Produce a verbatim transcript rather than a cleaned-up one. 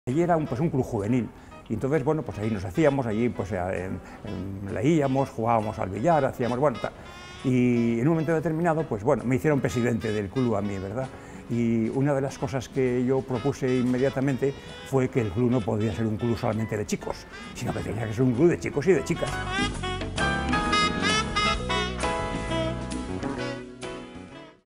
Allí era un, pues, un club juvenil, y entonces, bueno, pues ahí nos hacíamos, allí pues en, en, leíamos, jugábamos al billar, hacíamos, bueno, tal. Y en un momento determinado, pues bueno, me hicieron presidente del club a mí, ¿verdad? Y una de las cosas que yo propuse inmediatamente fue que el club no podía ser un club solamente de chicos, sino que tenía que ser un club de chicos y de chicas.